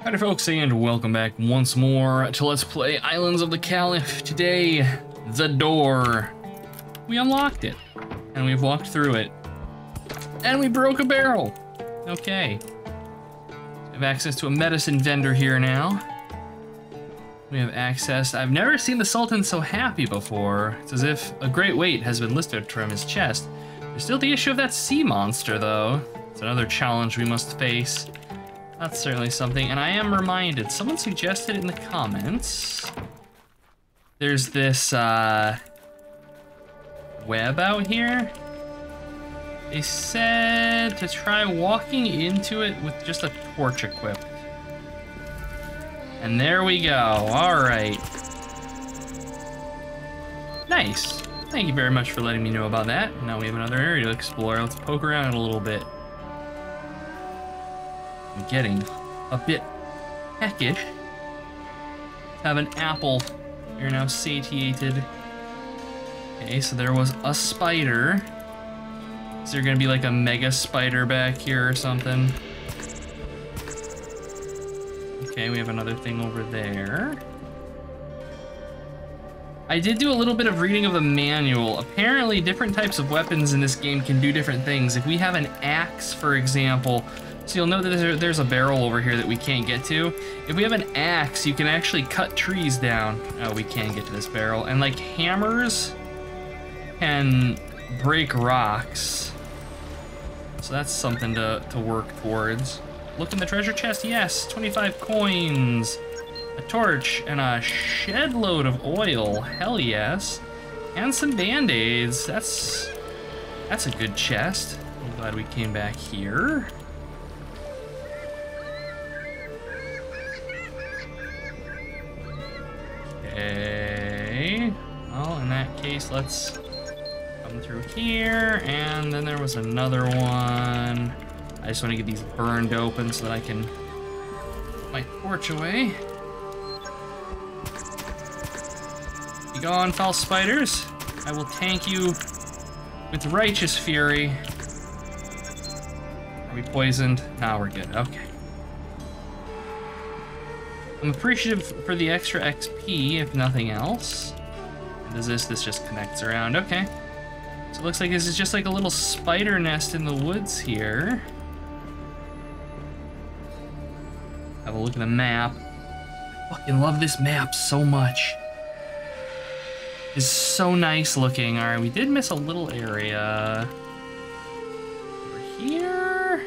Howdy folks, and welcome back once more to Let's Play Islands of the Caliph. Today, the door. We unlocked it, and we've walked through it, and we broke a barrel. Okay. We have access to a medicine vendor here now. We have access. I've never seen the Sultan so happy before. It's as if a great weight has been lifted from his chest. There's still the issue of that sea monster, though. It's another challenge we must face. That's certainly something, and I am reminded, someone suggested in the comments, there's this web out here. They said to try walking into it with just a torch equipped. And there we go, all right. Nice, thank you very much for letting me know about that. Now we have another area to explore. Let's poke around a little bit. I'm getting a bit peckish. Have an apple. You're now satiated. Okay, so there was a spider. Is there gonna be like a mega spider back here or something? Okay, we have another thing over there. I did do a little bit of reading of the manual. Apparently, different types of weapons in this game can do different things. If we have an axe, for example, so you'll know that there's a barrel over here that we can't get to. If we have an axe, you can actually cut trees down. Oh, we can get to this barrel. And like hammers can break rocks. So that's something to work towards. Look in the treasure chest, yes, 25 coins, a torch, and a shed load of oil, hell yes. And some band-aids, that's a good chest. I'm glad we came back here. Okay, well, in that case, let's come through here, and then there was another one. I just want to get these burned open so that I can put my torch away. Be gone, foul spiders. I will tank you with righteous fury. Are we poisoned? No, we're good, okay. I'm appreciative for the extra XP, if nothing else. And does this just connects around, okay. So it looks like this is just like a little spider nest in the woods here. Have a look at the map. I fucking love this map so much. It's so nice looking. All right, we did miss a little area. Over here?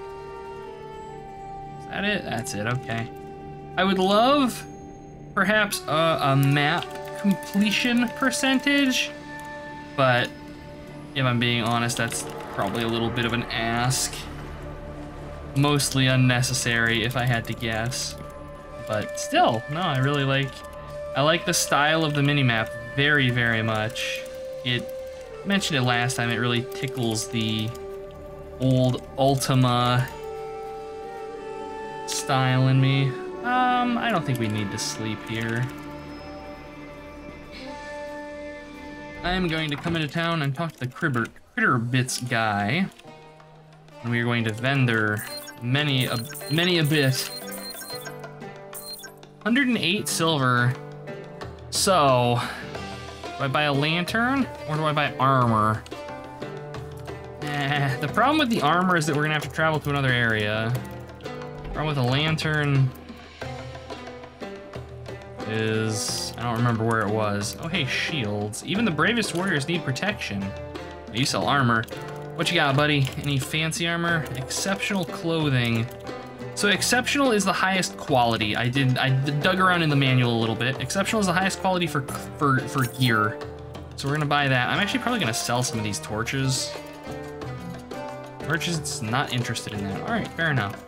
Is that it? That's it, okay. I would love, perhaps, a map completion percentage, but if I'm being honest, that's probably a little bit of an ask. Mostly unnecessary, if I had to guess. But still, no, I really like the style of the minimap very, very much. I mentioned it last time, it really tickles the old Ultima style in me. I don't think we need to sleep here. I am going to come into town and talk to the critter bits guy. And we are going to vendor many a bit. 108 silver. So, do I buy a lantern or do I buy armor? The problem with the armor is that we're gonna have to travel to another area. The problem with a lantern is, I don't remember where it was. Oh, hey, shields. Even the bravest warriors need protection. You sell armor. What you got, buddy? Any fancy armor? Exceptional clothing. So exceptional is the highest quality. I dug around in the manual a little bit. Exceptional is the highest quality for gear. So we're gonna buy that. I'm actually probably gonna sell some of these torches. Merchant's not interested in that. All right, fair enough.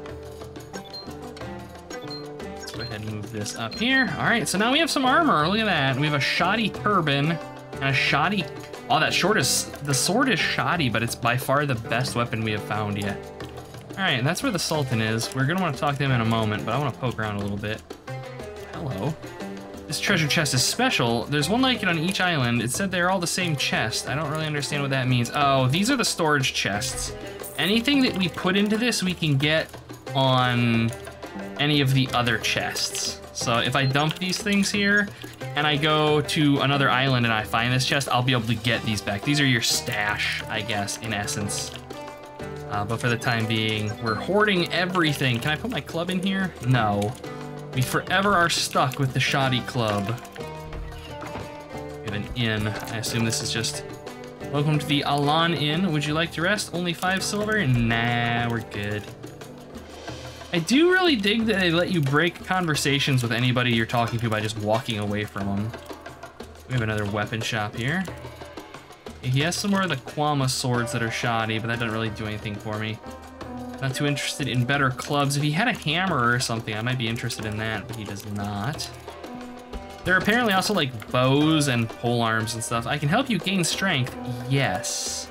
Go ahead and move this up here. All right, so now we have some armor. Look at that. We have a shoddy turban and a shoddy. Oh, the sword is shoddy, but it's by far the best weapon we have found yet. All right, and that's where the Sultan is. We're gonna want to talk to him in a moment, but I want to poke around a little bit. Hello. This treasure chest is special. There's one like it on each island. It said they're all the same chest. I don't really understand what that means. Oh, these are the storage chests. Anything that we put into this, we can get on any of the other chests. So if I dump these things here and I go to another island and I find this chest, I'll be able to get these back. These are your stash, I guess, in essence. But for the time being, we're hoarding everything. Can I put my club in here? No. We forever are stuck with the shoddy club. We have an inn. I assume this is just... Welcome to the Alan Inn. Would you like to rest? Only 5 silver? Nah, we're good. I do really dig that they let you break conversations with anybody you're talking to by just walking away from them. We have another weapon shop here. He has some more of the Kwama swords that are shoddy, but that doesn't really do anything for me. Not too interested in better clubs. If he had a hammer or something, I might be interested in that, but he does not. There are apparently also like bows and pole arms and stuff. I can help you gain strength. Yes.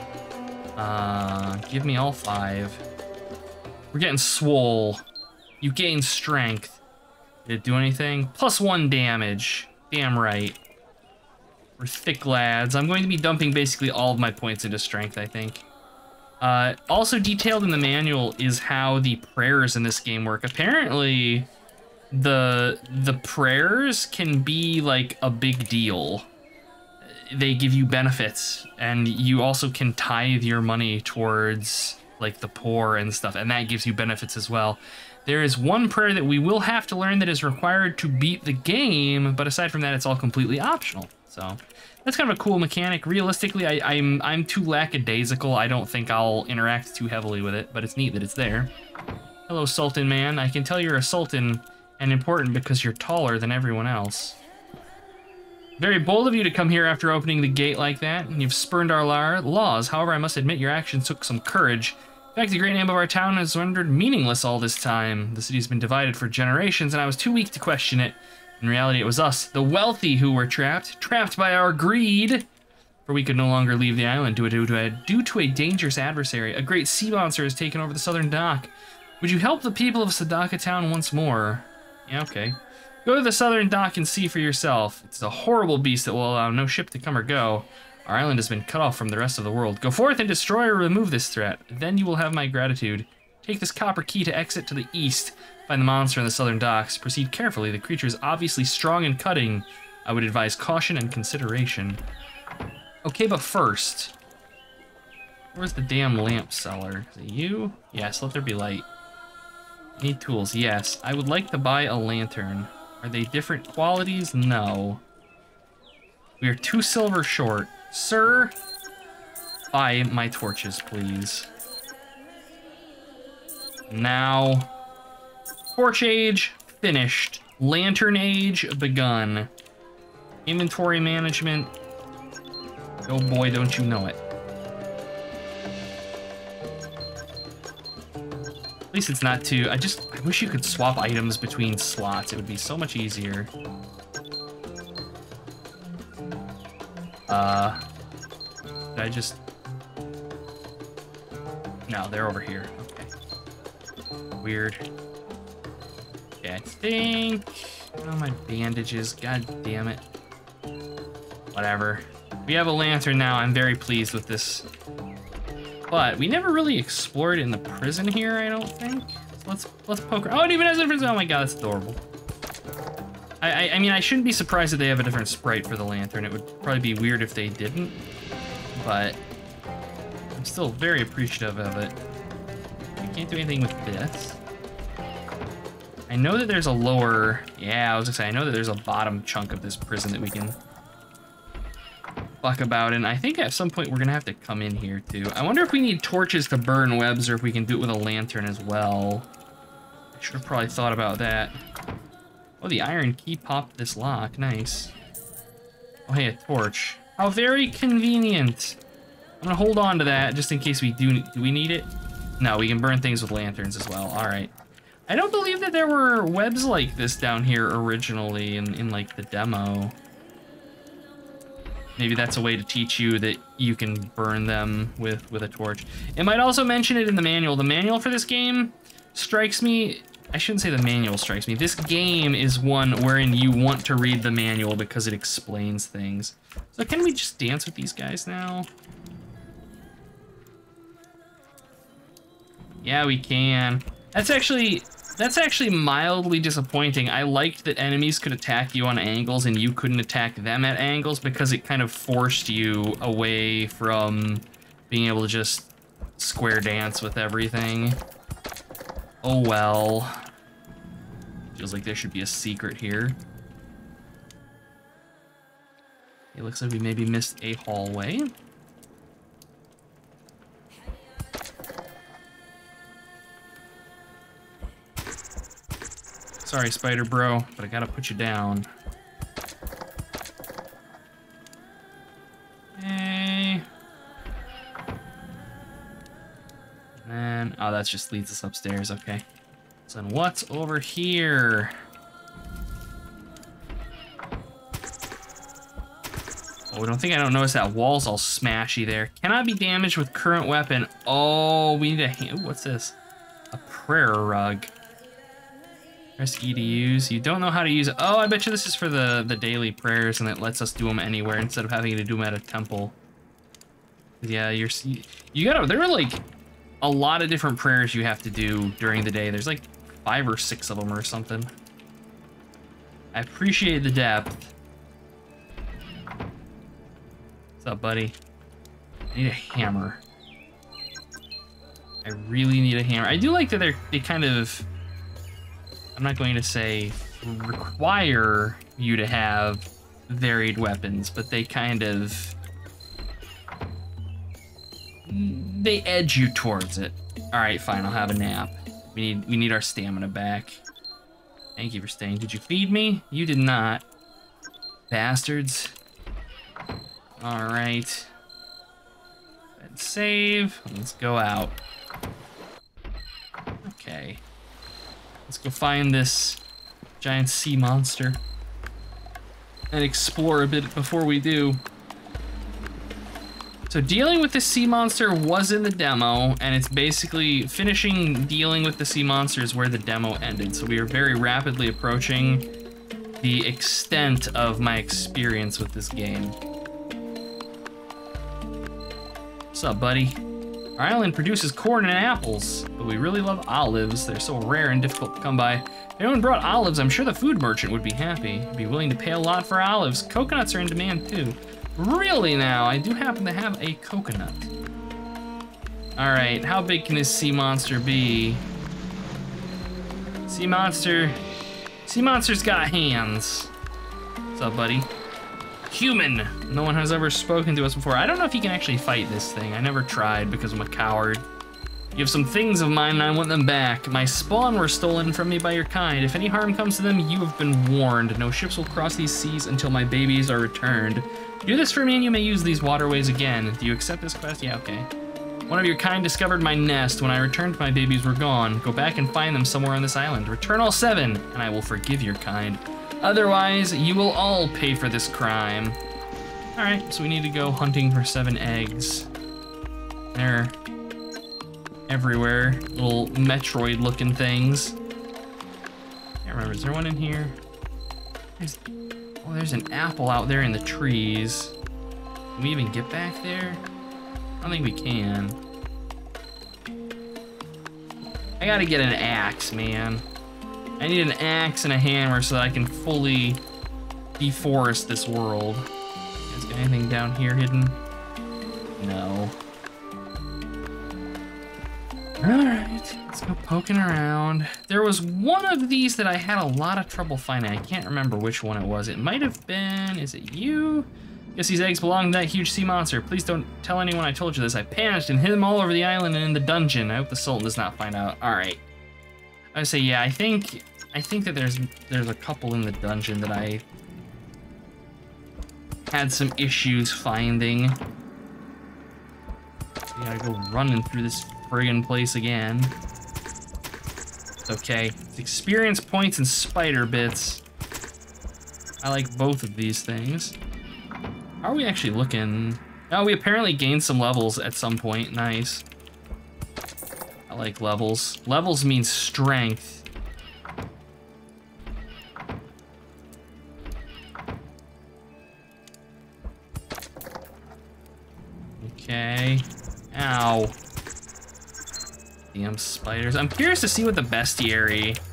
Give me all 5. We're getting swole. You gain strength. Did it do anything? +1 damage. Damn right. We're thick lads. I'm going to be dumping basically all of my points into strength, I think. Also detailed in the manual is how the prayers in this game work. Apparently, the prayers can be like a big deal. They give you benefits, and you also can tithe your money towards like the poor and stuff, and that gives you benefits as well. There is one prayer that we will have to learn that is required to beat the game, but aside from that, it's all completely optional. So that's kind of a cool mechanic. Realistically, I'm too lackadaisical. I don't think I'll interact too heavily with it, but it's neat that it's there. Hello, Sultan man. I can tell you're a Sultan and important because you're taller than everyone else. Very bold of you to come here after opening the gate like that, and you've spurned our laws. However, I must admit your actions took some courage. In fact, the great name of our town has rendered meaningless all this time. The city's been divided for generations, and I was too weak to question it. In reality, it was us, the wealthy, who were trapped by our greed. For we could no longer leave the island due to a dangerous adversary. A great sea monster has taken over the southern dock. Would you help the people of Sadaka town once more? Yeah, okay. Go to the southern dock and see for yourself. It's a horrible beast that will allow no ship to come or go. Our island has been cut off from the rest of the world. Go forth and destroy or remove this threat. Then you will have my gratitude. Take this copper key to exit to the east. Find the monster in the southern docks. Proceed carefully. The creature is obviously strong and cutting. I would advise caution and consideration. Okay, but first, where's the damn lamp seller? Is it you? Yes, let there be light. Need tools, yes. I would like to buy a lantern. Are they different qualities? No. We are 2 silver short. Sir, buy my torches, please. Now, torch age, finished. Lantern age, begun. Inventory management. Oh boy, don't you know it. At least it's not too... I wish you could swap items between slots. It would be so much easier. Did I just... No, they're over here. Okay. Weird. Okay, I think... Oh, my bandages. God damn it. Whatever. We have a lantern now. I'm very pleased with this. But we never really explored in the prison here, I don't think. So let's poke around. Oh, it even has a prison. Oh my god, that's adorable. I mean, I shouldn't be surprised that they have a different sprite for the lantern. It would probably be weird if they didn't. But I'm still very appreciative of it. We can't do anything with this. I know that there's a lower... Yeah, I was gonna say, I know that there's a bottom chunk of this prison that we can fuck about, and I think at some point we're gonna have to come in here too. I wonder if we need torches to burn webs or if we can do it with a lantern as well. I should have probably thought about that. Oh, the iron key popped this lock. Nice. Oh, hey, a torch. How very convenient. I'm gonna hold on to that just in case we do we need it? No, we can burn things with lanterns as well. All right. I don't believe that there were webs like this down here originally in like the demo. Maybe that's a way to teach you that you can burn them with a torch. It might also mention it in the manual. The manual for this game strikes me... I shouldn't say the manual strikes me. This game is one wherein you want to read the manual because it explains things. So can we just dance with these guys now? Yeah, we can. That's actually... That's actually mildly disappointing. I liked that enemies could attack you on angles and you couldn't attack them at angles because it kind of forced you away from being able to just square dance with everything. Oh well. Feels like there should be a secret here. It looks like we maybe missed a hallway. Sorry, Spider Bro, but I gotta put you down. Hey. And, oh, that just leads us upstairs, okay. So then what's over here? Oh, I don't notice that wall's all smashy there. Cannot be damaged with current weapon. Oh, we need a, ooh, what's this? A prayer rug. Press E to use. You don't know how to use it. Oh, I bet you this is for the daily prayers and it lets us do them anywhere instead of having to do them at a temple. Yeah, you gotta, there are like a lot of different prayers you have to do during the day. There's like 5 or 6 of them or something. I appreciate the depth. What's up, buddy? I need a hammer. I really need a hammer. I do like that they kind of, I'm not going to say require you to have varied weapons, but they kind of, they edge you towards it. All right, fine, I'll have a nap. We need our stamina back. Thank you for staying. Did you feed me? You did not. Bastards. All right. Let's save. Let's go out. Okay. Let's go find this giant sea monster and explore a bit before we do. So dealing with the sea monster was in the demo, and it's basically finishing dealing with the sea monster is where the demo ended. So we are very rapidly approaching the extent of my experience with this game. What's up, buddy? Our island produces corn and apples, but we really love olives. They're so rare and difficult to come by. If anyone brought olives, I'm sure the food merchant would be happy. He'd be willing to pay a lot for olives. Coconuts are in demand too. Really now, I do happen to have a coconut. All right, how big can this sea monster be? Sea monster's got hands. What's up, buddy? Human. No one has ever spoken to us before. I don't know if you can actually fight this thing. I never tried because I'm a coward. You have some things of mine and I want them back. My spawn were stolen from me by your kind. If any harm comes to them, you have been warned. No ships will cross these seas until my babies are returned. Do this for me and you may use these waterways again. Do you accept this quest? Yeah, okay. One of your kind discovered my nest. When I returned, my babies were gone. Go back and find them somewhere on this island. Return all 7 and I will forgive your kind. Otherwise, you will all pay for this crime. All right, so we need to go hunting for 7 eggs. They're everywhere, little Metroid-looking things. Can't remember, is there one in here? There's an apple out there in the trees. Can we even get back there? I don't think we can. I gotta get an axe, man. I need an axe and a hammer so that I can fully deforest this world. You guys got anything down here hidden? No. Alright, let's go poking around. There was one of these that I had a lot of trouble finding. I can't remember which one it was. It might have been, is it you? Guess these eggs belong to that huge sea monster. Please don't tell anyone I told you this. I panicked and hid them all over the island and in the dungeon. I hope the Sultan does not find out. Alright. I would say, yeah, I think that there's a couple in the dungeon that I had some issues finding. We gotta go running through this friggin' place again. It's okay. It's experience points and spider bits. I like both of these things. How are we actually looking? Oh, we apparently gained some levels at some point. Nice. I like levels. Levels means strength. Okay. Ow. Damn spiders. I'm curious to see what the bestiary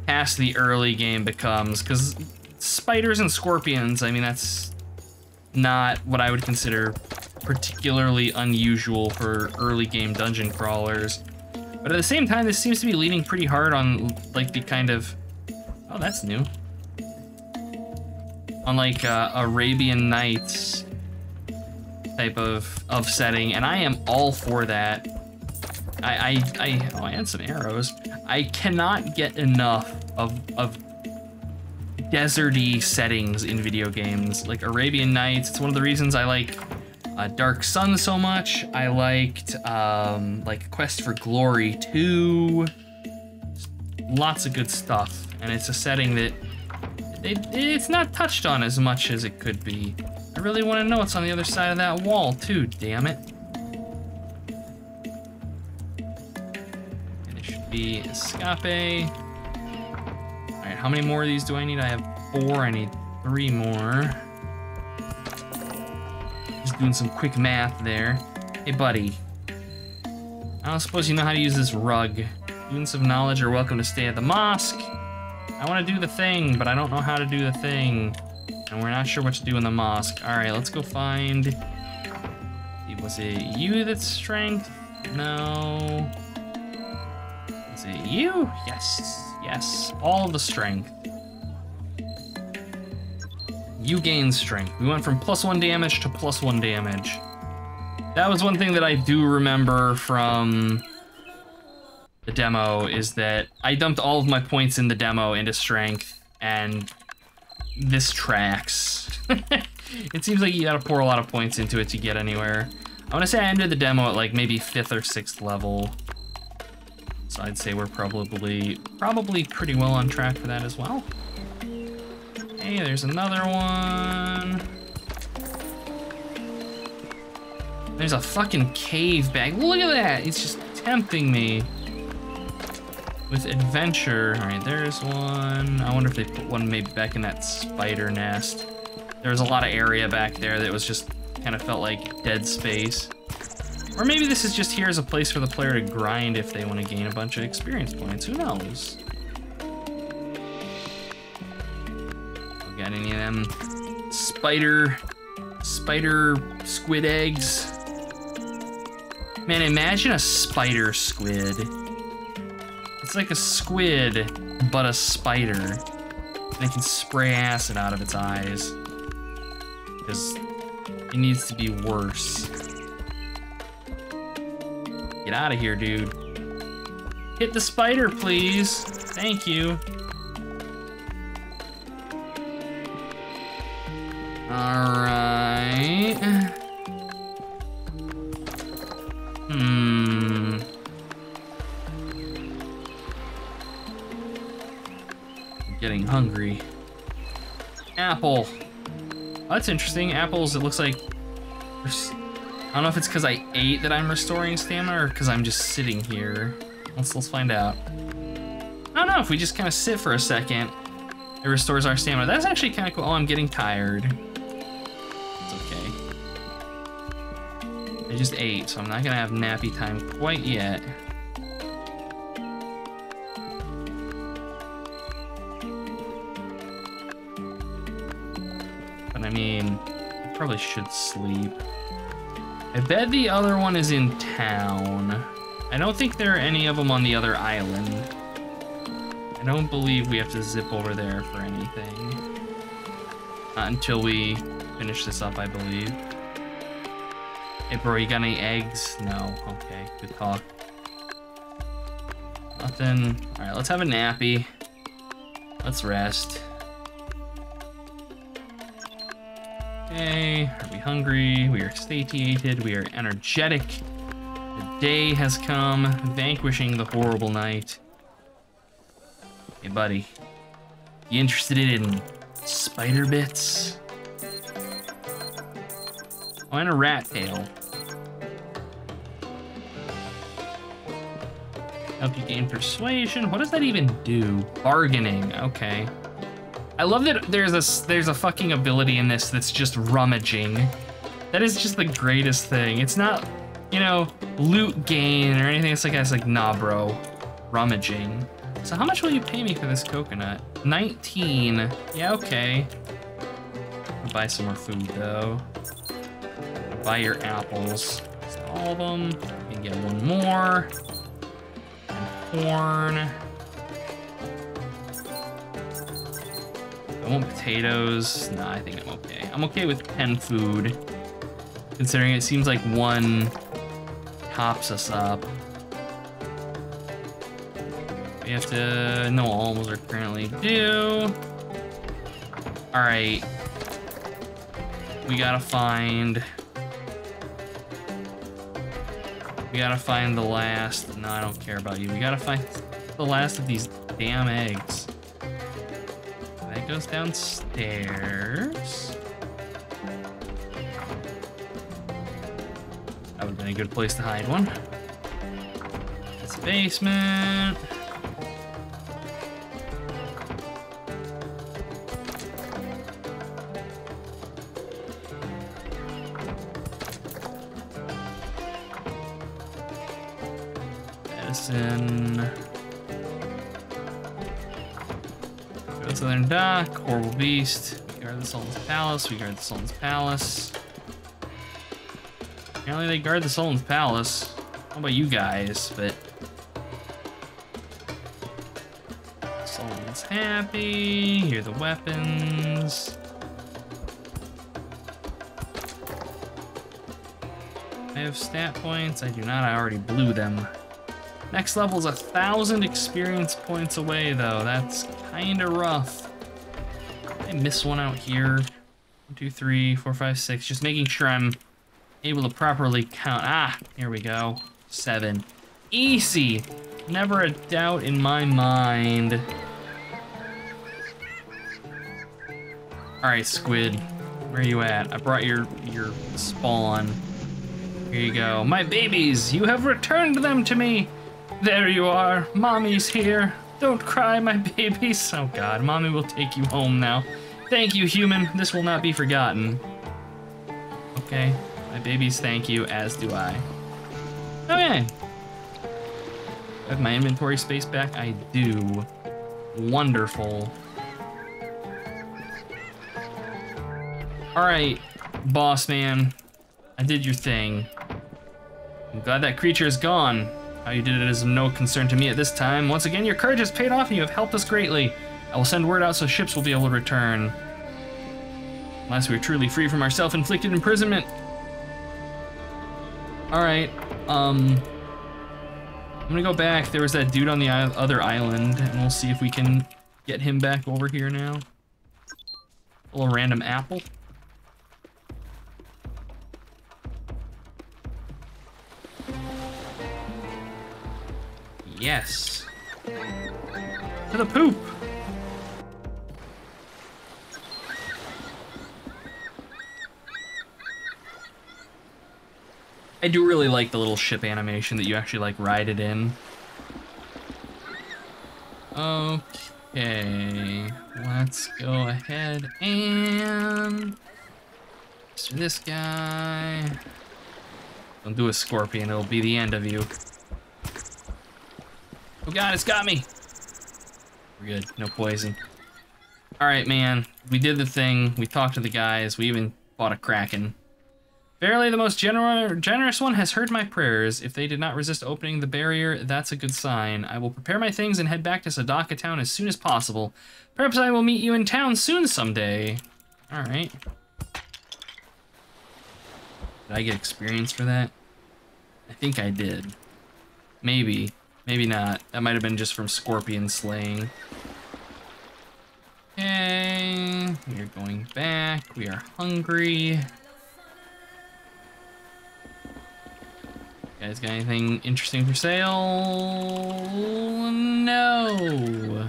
past the early game becomes, because spiders and scorpions, I mean, that's not what I would consider particularly unusual for early game dungeon crawlers. But at the same time, this seems to be leaning pretty hard on like the kind of, oh, that's new. On like Arabian Nights type of setting, and I am all for that. I had some arrows. I cannot get enough of deserty settings in video games. Like Arabian Nights, it's one of the reasons I like Dark Sun so much. I liked like Quest for Glory 2. Lots of good stuff, and it's a setting that it's not touched on as much as it could be. I really want to know what's on the other side of that wall too, damn it. And it should be escape. Alright, how many more of these do I need? I have 4, I need 3 more. Just doing some quick math there. Hey buddy, I don't suppose you know how to use this rug. Students of knowledge are welcome to stay at the mosque. I want to do the thing, but I don't know how to do the thing. And we're not sure what to do in the mosque. All right, let's go find... Was it you that's strength? No. Is it you? Yes, yes. All of the strength. You gain strength. We went from +1 damage to +1 damage. That was one thing that I do remember from the demo, is that I dumped all of my points in the demo into strength, and this tracks. It seems like you gotta pour a lot of points into it to get anywhere. I wanna say I ended the demo at like maybe 5th or 6th level. So I'd say we're probably pretty well on track for that as well. Hey, there's another one. There's a fucking cave bag. Look at that, it's just tempting me with adventure. All right, there's one. I wonder if they put one maybe back in that spider nest. There was a lot of area back there that was just kind of felt like dead space. Or maybe this is just here as a place for the player to grind if they want to gain a bunch of experience points. Who knows? Got any of them spider squid eggs? Man, imagine a spider squid. It's like a squid, but a spider. And it can spray acid out of its eyes. Because it needs to be worse. Get out of here, dude. Hit the spider, please. Thank you. Alright. I'm getting hungry. Apple. Oh, that's interesting. Apples, it looks like... I don't know if it's because I ate that I'm restoring stamina or because I'm just sitting here. Let's find out. I don't know, if we just kind of sit for a second, it restores our stamina. That's actually kind of cool. Oh, I'm getting tired. It's okay. I just ate, so I'm not gonna have nappy time quite yet. But I mean, I probably should sleep. I bet the other one is in town. I don't think there are any of them on the other island. I don't believe we have to zip over there for anything. Not until we finish this up, I believe. Hey bro, you got any eggs? No, okay, good talk. Nothing. All right, let's have a nappy. Let's rest. Okay, are we hungry? We are satiated, we are energetic. The day has come, vanquishing the horrible night. Hey buddy, you interested in spider bits? Oh, and a rat tail. Help you gain persuasion. What does that even do? Bargaining, okay. I love that there's a fucking ability in this that's just rummaging. That is just the greatest thing. It's not, you know, loot gain or anything. It's like nah bro, rummaging. So how much will you pay me for this coconut? 19. Yeah, okay. I'll buy some more food though. I'll buy your apples. Is that all of them? You can get one more. And corn. I want potatoes. Nah, I think I'm okay. I'm okay with 10 food, considering it seems like one tops us up. We have to, no alms are currently due. All right, we gotta find the last, no, I don't care about you. We gotta find the last of these damn eggs. That goes downstairs. That would've been a good place to hide one. That's the basement. Medicine. Go to Southern Dock, Horrible Beast. We guard the Sultan's Palace, we guard the Sultan's Palace. Apparently they guard the Sultan's Palace. I don't know about you guys, but Sultan's happy. Here are the weapons. I have stat points. I do not. I already blew them. Next level is 1,000 experience points away, though. That's kind of rough. I miss one out here. 1, 2, 3, 4, 5, 6. Just making sure I'm able to properly count. Ah, here we go. 7. Easy. Never a doubt in my mind. All right, squid. Where are you at? I brought your spawn. Here you go. My babies, you have returned them to me. There you are. Mommy's here. Don't cry, my babies. Oh God, Mommy will take you home now. Thank you, human. This will not be forgotten. Okay, my babies thank you, as do I. Okay. I have my inventory space back? I do. Wonderful. All right, boss man. I did your thing. I'm glad that creature is gone. How you did it is of no concern to me at this time. Once again, your courage has paid off and you have helped us greatly. I will send word out so ships will be able to return. Unless we are truly free from our self-inflicted imprisonment. Alright, I'm gonna go back. There was that dude on the other island, and we'll see if we can get him back over here now. A little random apple. Yes. To the poop. I do really like the little ship animation that you actually like ride it in. Okay, let's go ahead and do this guy. Don't do a scorpion, it'll be the end of you. Oh God, it's got me. We're good, no poison. All right, man, we did the thing. We talked to the guys. We even fought a kraken. Verily, the most generous one has heard my prayers. If they did not resist opening the barrier, that's a good sign. I will prepare my things and head back to Sadaka town as soon as possible. Perhaps I will meet you in town soon someday. All right. Did I get experience for that? I think I did. Maybe. Maybe not. That might have been just from scorpion slaying. Okay, we are going back. We are hungry. You guys got anything interesting for sale? No.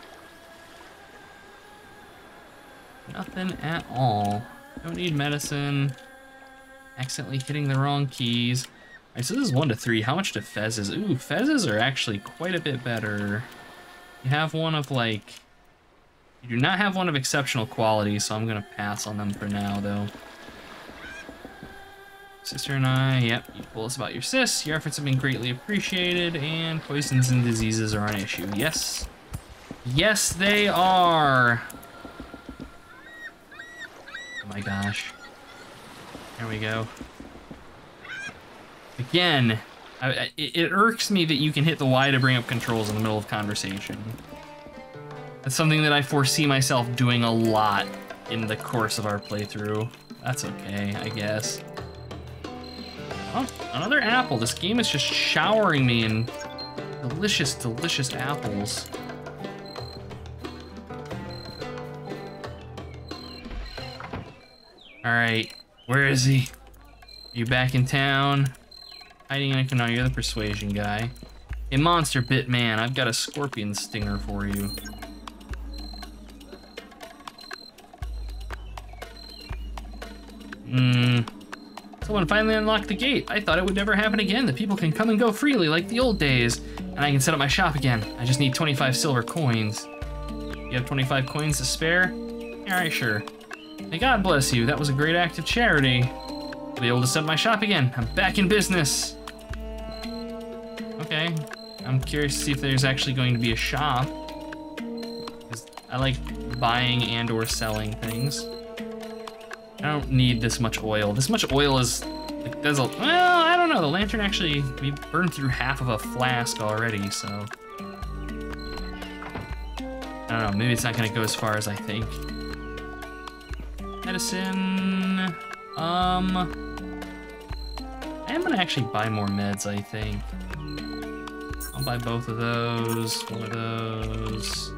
Nothing at all. Don't need medicine. Accidentally hitting the wrong keys. Alright, so this is 1 to 3. How much do fezzes? Ooh, fezzes are actually quite a bit better. You have one of like... You do not have one of exceptional quality, so I'm gonna pass on them for now, though. Sister and I, yep, you told us about your sis. Your efforts have been greatly appreciated, and poisons and diseases are an issue. Yes. Yes, they are. Oh my gosh. There we go. Again, it irks me that you can hit the Y to bring up controls in the middle of conversation. That's something that I foresee myself doing a lot in the course of our playthrough. That's okay, I guess. Oh, another apple. This game is just showering me in delicious, delicious apples. All right, where is he? Are you back in town? Hiding in a canoe, you're the persuasion guy. Hey, monster bit man, I've got a scorpion stinger for you. Someone finally unlocked the gate. I thought it would never happen again. The people can come and go freely like the old days. And I can set up my shop again. I just need 25 silver coins. You have 25 coins to spare? Alright, sure. May God bless you. That was a great act of charity. I'll be able to set up my shop again. I'm back in business. Okay. I'm curious to see if there's actually going to be a shop. I like buying and or selling things. I don't need this much oil. This much oil is, like, does a, well, I don't know. The lantern actually, we burned through half of a flask already, so. I don't know, maybe it's not gonna go as far as I think. Medicine, I am gonna actually buy more meds, I think. I'll buy both of those, one of those.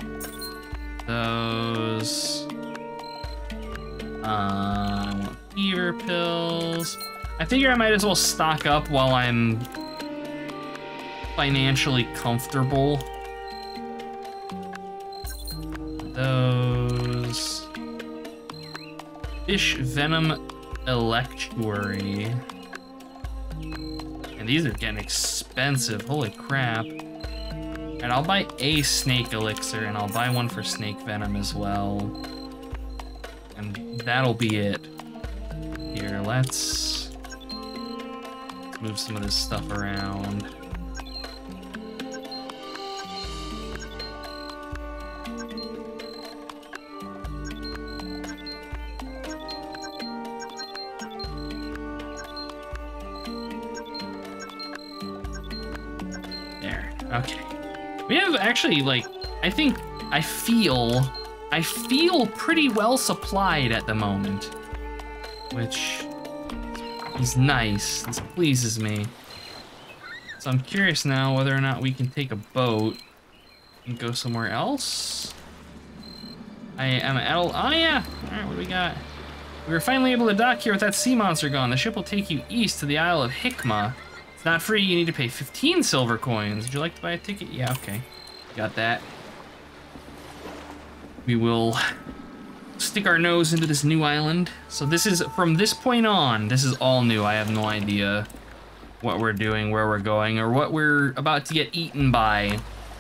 I want fever pills. I figure I might as well stock up while I'm financially comfortable. Those. Fish venom electuary. And these are getting expensive, holy crap. And I'll buy a snake elixir, and I'll buy one for snake venom as well. And that'll be it. Here, let's move some of this stuff around. There, okay. We have actually, like, I feel pretty well supplied at the moment, which is nice. This pleases me. So I'm curious now whether or not we can take a boat and go somewhere else. I am at, oh yeah, all right, what do we got? We were finally able to dock here with that sea monster gone. The ship will take you east to the Isle of Hikmah. It's not free, you need to pay 15 silver coins. Would you like to buy a ticket? Yeah, okay, got that. We will stick our nose into this new island. So this is, from this point on, this is all new. I have no idea what we're doing, where we're going, or what we're about to get eaten by.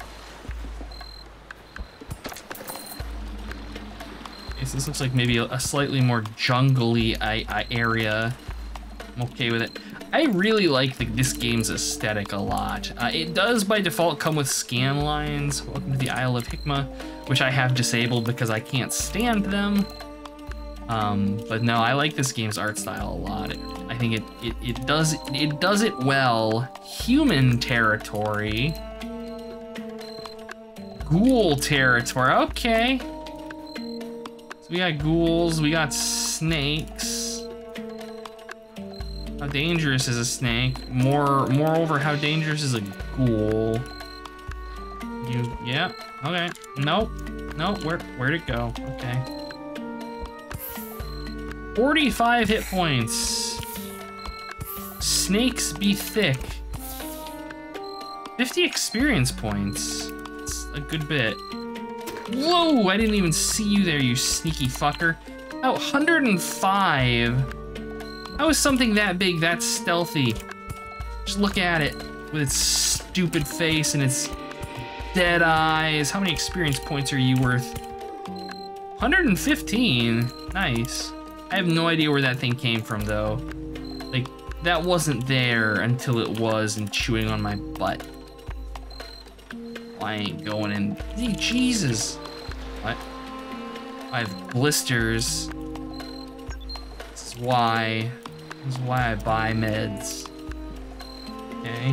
Okay, so this looks like maybe a slightly more jungly area. I'm okay with it. I really like this game's aesthetic a lot. It does by default come with scan lines. Welcome to the Isle of Hikmah, which I have disabled because I can't stand them. But no, I like this game's art style a lot. I think it does it well. Human territory. Ghoul territory, okay. So we got ghouls, we got snakes. How dangerous is a snake? Moreover, how dangerous is a ghoul? Yeah, okay. Nope, where'd it go? Okay. 45 hit points. Snakes be thick. 50 experience points. That's a good bit. Whoa, I didn't even see you there, you sneaky fucker. Oh, 105. How is something that big that stealthy? Just look at it with its stupid face and its dead eyes. How many experience points are you worth? 115, nice. I have no idea where that thing came from though. Like, that wasn't there until it was and chewing on my butt. I ain't going in. Hey, Jesus. What? I have blisters. This is why I buy meds. Okay.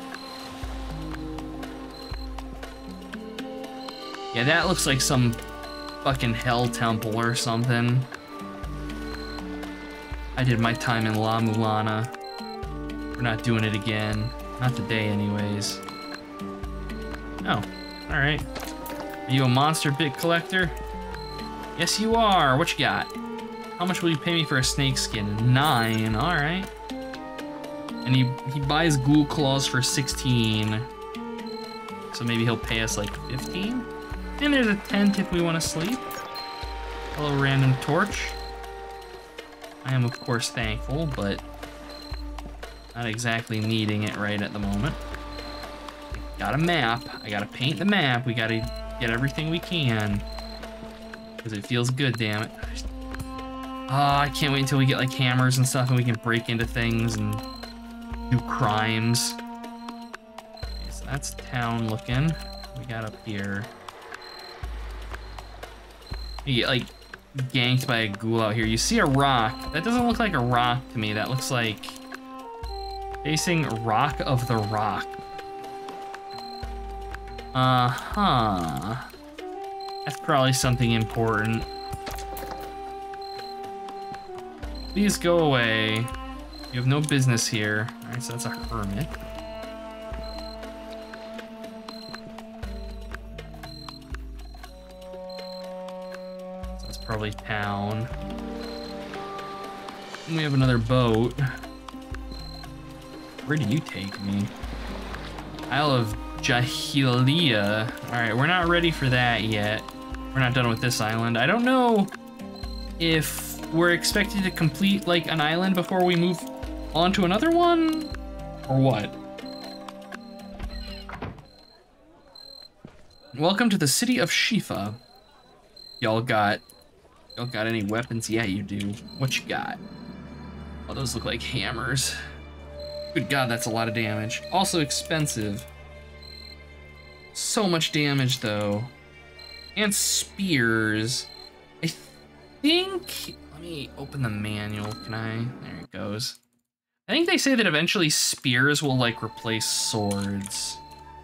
Yeah, that looks like some fucking hell temple or something. I did my time in La Mulana. We're not doing it again. Not today, anyways. Oh, alright. Are you a monster bit collector? Yes, you are. What you got? How much will you pay me for a snake skin? 9, alright. And he buys ghoul claws for 16. So maybe he'll pay us like 15? And there's a tent if we want to sleep. Hello, random torch. I am, of course, thankful, but not exactly needing it right at the moment. Got a map. I gotta paint the map. We gotta get everything we can. Because it feels good, damn it. Oh, I can't wait until we get like hammers and stuff and we can break into things and do crimes. Okay, so that's town looking. We got up here. You get like ganked by a ghoul out here. You see a rock. That doesn't look like a rock to me. That looks like facing Rock of the Rock. Uh-huh. That's probably something important. Please go away. You have no business here. Alright, so that's a hermit. So that's probably town. And we have another boat. Where do you take me? Isle of Jahiliya. Alright, we're not ready for that yet. We're not done with this island. I don't know if we're expected to complete like an island before we move on to another one, or what? Welcome to the city of Shifa. Y'all got any weapons? Yeah, you do. What you got? Oh, those look like hammers. Good God, that's a lot of damage. Also expensive. So much damage, though. And spears. I think... Let me open the manual, can I? There it goes. I think they say that eventually spears will, like, replace swords.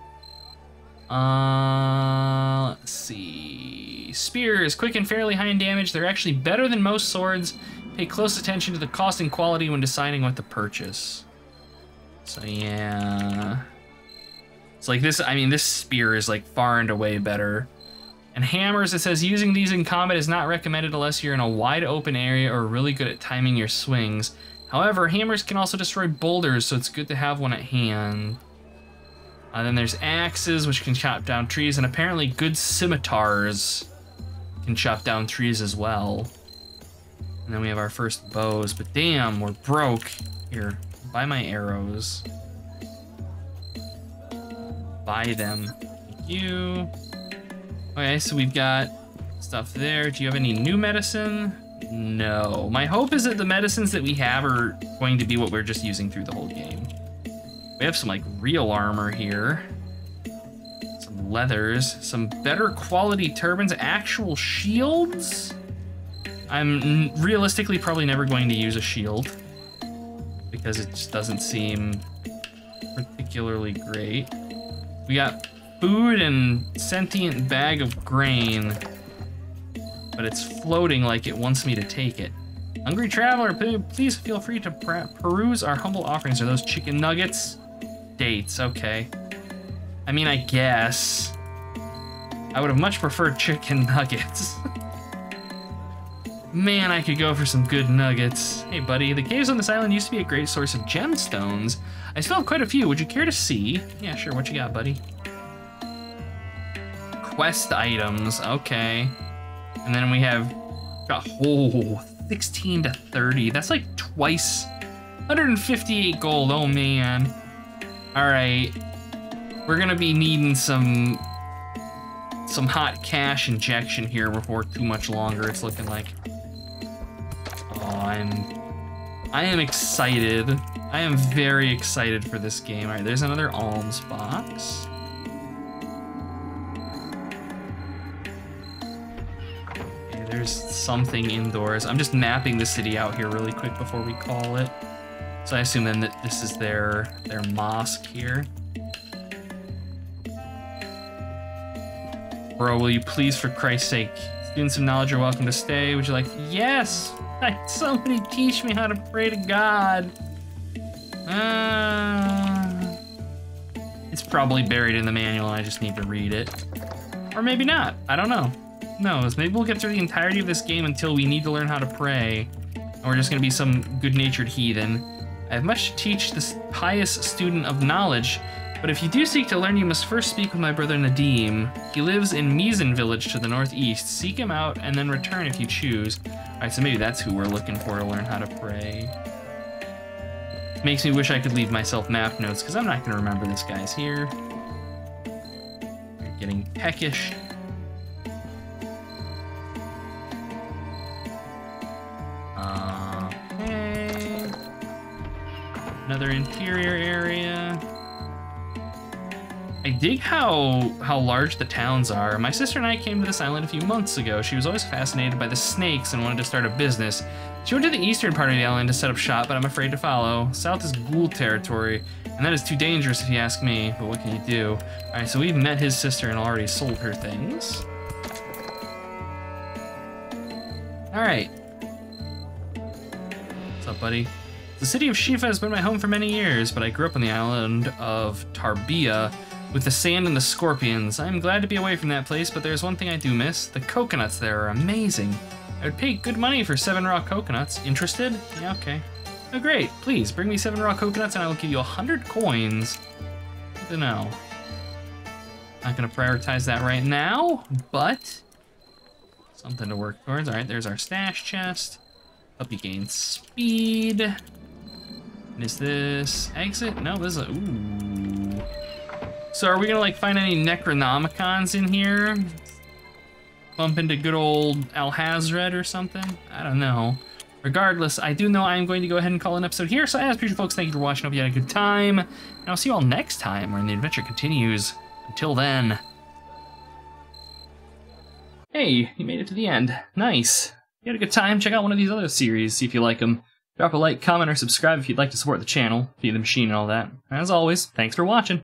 Let's see. Spears, quick and fairly high in damage. They're actually better than most swords. Pay close attention to the cost and quality when deciding what to purchase. So yeah, it's like this. I mean, this spear is like far and away better. And hammers, it says using these in combat is not recommended unless you're in a wide open area or really good at timing your swings. However, hammers can also destroy boulders, so it's good to have one at hand. Then there's axes, which can chop down trees, and apparently good scimitars can chop down trees as well. And then we have our first bows, but damn, we're broke. Here. Buy my arrows. Buy them. Thank you. Okay, so we've got stuff there. Do you have any new medicine? No. My hope is that the medicines that we have are going to be what we're just using through the whole game. We have some like real armor here. Some leathers. Some better quality turbans. Actual shields? I'm realistically probably never going to use a shield, because it just doesn't seem particularly great. We got food and sentient bag of grain, but it's floating like it wants me to take it. Hungry traveler, please feel free to peruse our humble offerings. Are those chicken nuggets? Dates, okay. I mean, I guess. I would have much preferred chicken nuggets. Man, I could go for some good nuggets. Hey, buddy, the caves on this island used to be a great source of gemstones. I still have quite a few. Would you care to see? Yeah, sure. What you got, buddy? Quest items. Okay. And then we have... Oh, 16 to 30. That's like twice. 158 gold. Oh, man. All right. We're going to be needing some hot cash injection here before too much longer, it's looking like. Oh, I'm I am excited. I am very excited for this game. All right, there's another alms box. Okay, there's something indoors. I'm just mapping the city out here really quick before we call it. So I assume then that this is their mosque here. Bro, will you please, for Christ's sake, students of knowledge are welcome to stay. Would you like? Yes! Somebody teach me how to pray to God. It's probably buried in the manual and I just need to read it. Or maybe not. I don't know. Who knows? Maybe we'll get through the entirety of this game until we need to learn how to pray. And we're just gonna be some good-natured heathen. I have much to teach this pious student of knowledge, but if you do seek to learn, you must first speak with my brother Nadim. He lives in Mizan village to the northeast. Seek him out and then return if you choose. All right, so maybe that's who we're looking for to learn how to pray. Makes me wish I could leave myself map notes, because I'm not going to remember this guy's here. You're getting peckish. Okay. Another interior area. I dig how large the towns are. My sister and I came to this island a few months ago. She was always fascinated by the snakes and wanted to start a business. She went to the eastern part of the island to set up shop, but I'm afraid to follow. South is ghoul territory, and that is too dangerous if you ask me, but what can you do? All right, so we've met his sister and already sold her things. All right. What's up, buddy? The city of Shifa has been my home for many years, but I grew up on the island of Tarbiya, with the sand and the scorpions. I'm glad to be away from that place, but there's one thing I do miss. The coconuts there are amazing. I would pay good money for 7 raw coconuts. Interested? Yeah, okay. Oh, great. Please, bring me 7 raw coconuts and I will give you 100 coins. Good to know. Not gonna prioritize that right now, but something to work towards. All right, there's our stash chest. Help you gain speed. And is this exit? No, this is a, ooh. So are we gonna like find any Necronomicons in here? Bump into good old Alhazred or something? I don't know. Regardless, I do know I'm going to go ahead and call an episode here. So as usual, folks, thank you for watching. Hope you had a good time. And I'll see you all next time when the adventure continues. Until then. Hey, you made it to the end. Nice. You had a good time? Check out one of these other series, see if you like them. Drop a like, comment, or subscribe if you'd like to support the channel, feed the machine and all that. As always, thanks for watching.